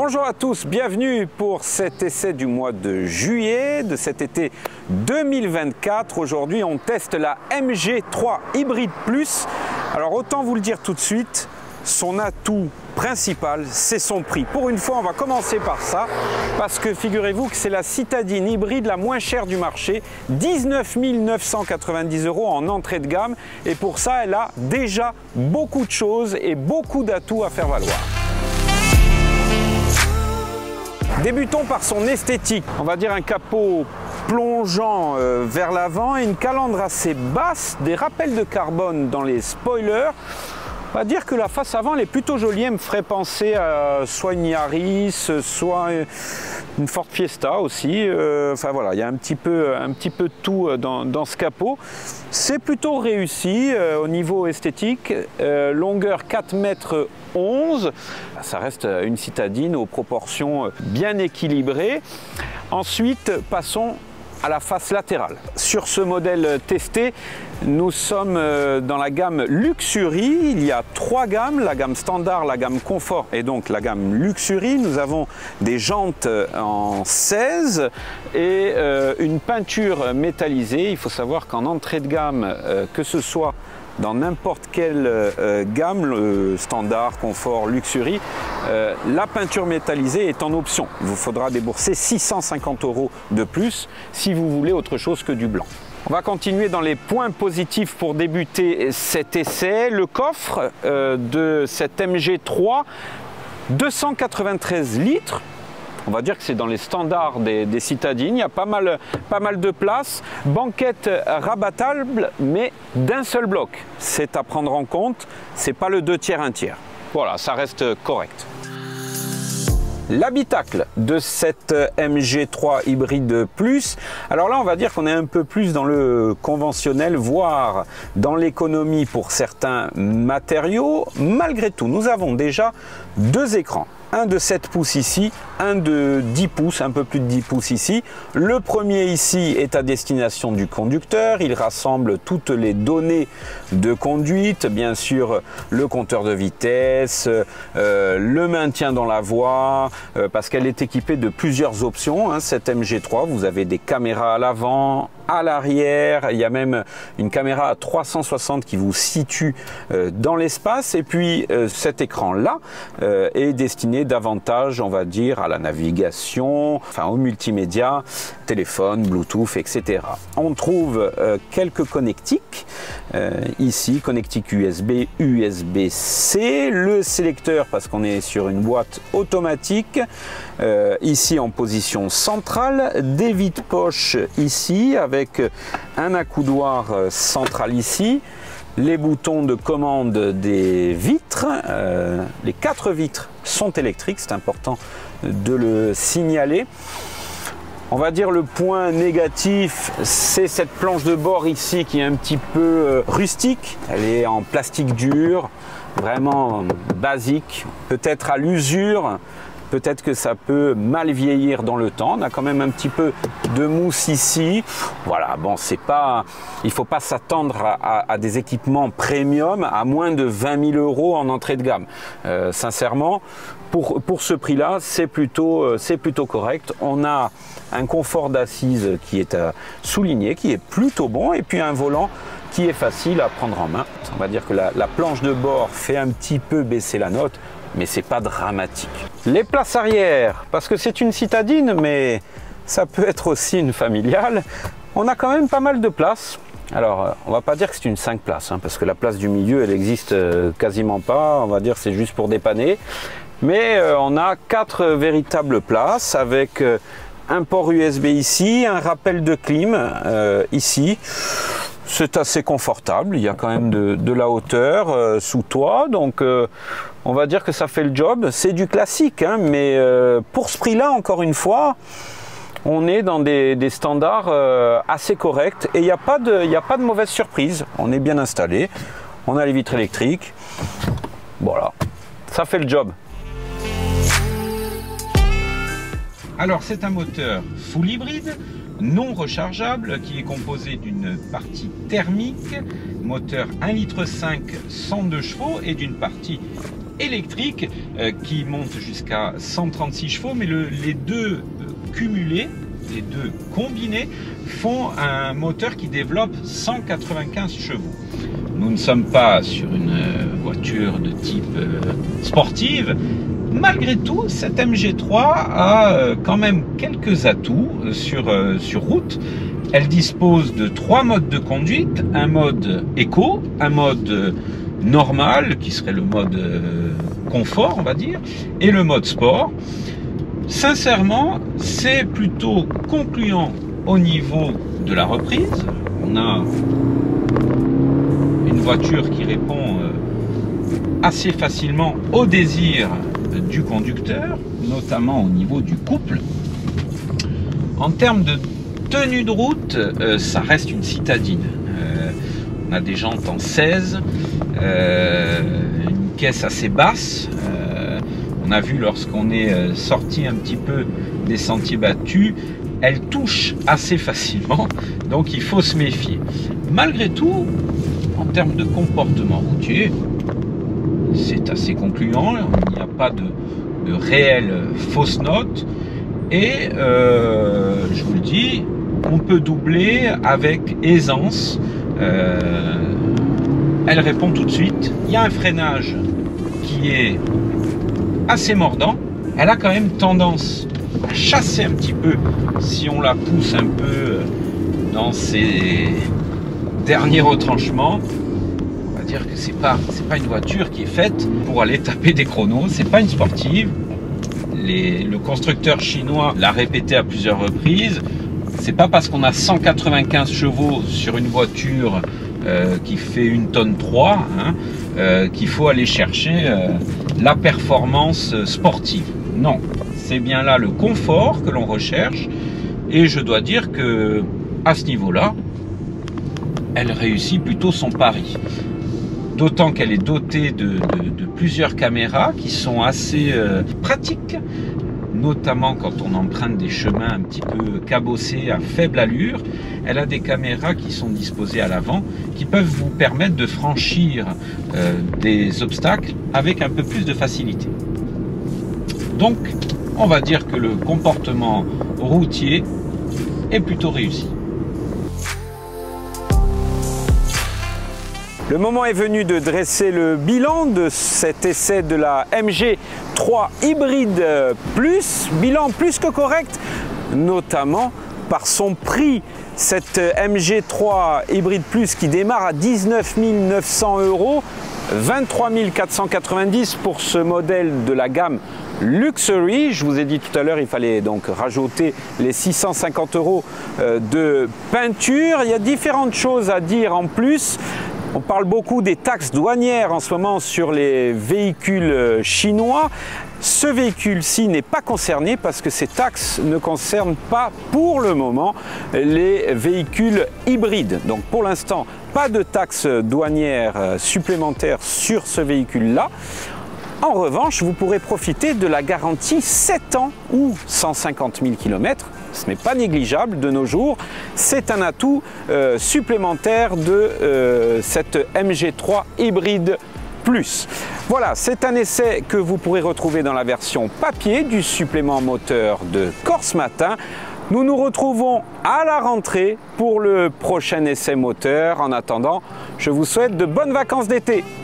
Bonjour à tous, bienvenue pour cet essai du mois de juillet de cet été 2024. Aujourd'hui, on teste la MG3 Hybrid Plus. Alors autant vous le dire tout de suite, son atout principal, c'est son prix. Pour une fois, on va commencer par ça, parce que figurez-vous que c'est la citadine hybride la moins chère du marché, 19 990 € en entrée de gamme. Et pour ça, elle a déjà beaucoup de choses et beaucoup d'atouts à faire valoir. Débutons par son esthétique. On va dire un capot plongeant vers l'avant et une calandre assez basse, des rappels de carbone dans les spoilers. On va dire que la face avant elle est plutôt jolie, elle me ferait penser à soit une Yaris, soit une Ford Fiesta aussi. Enfin voilà, il y a un petit peu de tout dans ce capot. C'est plutôt réussi au niveau esthétique. Longueur 4,11 m. Ça reste une citadine aux proportions bien équilibrées. Ensuite, passons à la face latérale. Sur ce modèle testé, nous sommes dans la gamme Luxury. Il y a trois gammes, la gamme standard, la gamme confort et donc la gamme Luxury. Nous avons des jantes en 16 et une peinture métallisée. Il faut savoir qu'en entrée de gamme, que ce soit dans n'importe quelle gamme, le standard, confort, luxury, la peinture métallisée est en option. Il vous faudra débourser 650 € de plus si vous voulez autre chose que du blanc. On va continuer dans les points positifs pour débuter cet essai. Le coffre de cette MG3, 293 litres. On va dire que c'est dans les standards des citadines, il y a pas mal de place. Banquette rabattable, mais d'un seul bloc. C'est à prendre en compte, c'est pas le 2 tiers, 1 tiers. Voilà, ça reste correct. L'habitacle de cette MG3 Hybrid Plus, alors là on va dire qu'on est un peu plus dans le conventionnel, voire dans l'économie pour certains matériaux. Malgré tout, nous avons déjà deux écrans. Un de 7 pouces ici, un de 10 pouces, un peu plus de 10 pouces ici. Le premier ici est à destination du conducteur. Il rassemble toutes les données de conduite, bien sûr le compteur de vitesse, le maintien dans la voie, parce qu'elle est équipée de plusieurs options, hein, cette MG3. Vous avez des caméras à l'avant, à l'arrière, il y a même une caméra à 360 qui vous situe dans l'espace. Et puis cet écran-là est destiné davantage, on va dire, à la navigation, enfin au multimédia, téléphone, Bluetooth, etc. On trouve quelques connectiques, ici, connectique USB, USB-C, le sélecteur parce qu'on est sur une boîte automatique, ici en position centrale, des vides-poches ici avec un accoudoir central ici, les boutons de commande des vitres, les 4 vitres sont électriques, c'est important de le signaler. On va dire le point négatif, c'est cette planche de bord ici qui est un petit peu rustique. Elle est en plastique dur, vraiment basique, peut-être à l'usure. Peut-être que ça peut mal vieillir dans le temps. On a quand même un petit peu de mousse ici. Voilà, bon, c'est pas, il ne faut pas s'attendre à des équipements premium à moins de 20 000 € en entrée de gamme. Sincèrement, pour ce prix-là, c'est plutôt correct. On a un confort d'assise qui est à souligner, qui est plutôt bon, et puis un volant qui est facile à prendre en main. On va dire que la planche de bord fait un petit peu baisser la note, mais c'est pas dramatique. Les places arrière, parce que c'est une citadine, mais ça peut être aussi une familiale, on a quand même pas mal de place. Alors, on va pas dire que c'est une 5 places, hein, parce que la place du milieu, elle existe quasiment pas, on va dire c'est juste pour dépanner. Mais on a 4 véritables places, avec un port USB ici, un rappel de clim ici. C'est assez confortable, il y a quand même de la hauteur sous toit, donc on va dire que ça fait le job. C'est du classique, hein, mais pour ce prix-là, encore une fois, on est dans des standards assez corrects et il n'y a pas de mauvaise surprise. On est bien installé, on a les vitres électriques, voilà, ça fait le job. Alors c'est un moteur full hybride, non rechargeable, qui est composé d'une partie thermique, moteur 1,5 litre 102 chevaux, et d'une partie électrique qui monte jusqu'à 136 chevaux, mais les deux cumulés, les deux combinés, font un moteur qui développe 195 chevaux. Nous ne sommes pas sur une voiture de type sportive. Malgré tout, cette MG3 a quand même quelques atouts sur route. Elle dispose de 3 modes de conduite, un mode éco, un mode normal, qui serait le mode confort, on va dire, et le mode sport. Sincèrement, c'est plutôt concluant au niveau de la reprise. On a une voiture qui répond assez facilement au désir du conducteur, notamment au niveau du couple. En termes de tenue de route, ça reste une citadine. On a des jantes en 16, une caisse assez basse. On a vu lorsqu'on est sorti un petit peu des sentiers battus, elle touche assez facilement, donc il faut se méfier. Malgré tout, en termes de comportement routier, c'est assez concluant, il n'y a pas de réelles fausses notes, et je vous le dis, on peut doubler avec aisance. Elle répond tout de suite. Il y a un freinage qui est assez mordant. Elle a quand même tendance à chasser un petit peu si on la pousse un peu dans ses derniers retranchements. On va dire que c'est pas une voiture qui est faite pour aller taper des chronos. C'est pas une sportive. Le constructeur chinois l'a répété à plusieurs reprises. C'est pas parce qu'on a 195 chevaux sur une voiture qui fait 1 tonne 3 qu'il faut aller chercher la performance sportive. Non, c'est bien là le confort que l'on recherche, et je dois dire que à ce niveau-là, elle réussit plutôt son pari. D'autant qu'elle est dotée de plusieurs caméras qui sont assez pratiques, notamment quand on emprunte des chemins un petit peu cabossés à faible allure. Elle a des caméras qui sont disposées à l'avant, qui peuvent vous permettre de franchir des obstacles avec un peu plus de facilité. Donc, on va dire que le comportement routier est plutôt réussi. Le moment est venu de dresser le bilan de cet essai de la MG3 Hybride Plus. Bilan plus que correct, notamment par son prix. Cette MG3 Hybride Plus qui démarre à 19 900 €, 23 490 pour ce modèle de la gamme Luxury. Je vous ai dit tout à l'heure, il fallait donc rajouter les 650 € de peinture. Il y a différentes choses à dire en plus. On parle beaucoup des taxes douanières en ce moment sur les véhicules chinois. Ce véhicule-ci n'est pas concerné parce que ces taxes ne concernent pas pour le moment les véhicules hybrides. Donc pour l'instant, pas de taxes douanières supplémentaires sur ce véhicule-là. En revanche, vous pourrez profiter de la garantie 7 ans ou 150 000 km. Ce n'est pas négligeable de nos jours. C'est un atout supplémentaire de cette MG3 Hybride Plus. Voilà, c'est un essai que vous pourrez retrouver dans la version papier du supplément moteur de Corse Matin. Nous nous retrouvons à la rentrée pour le prochain essai moteur. En attendant, je vous souhaite de bonnes vacances d'été.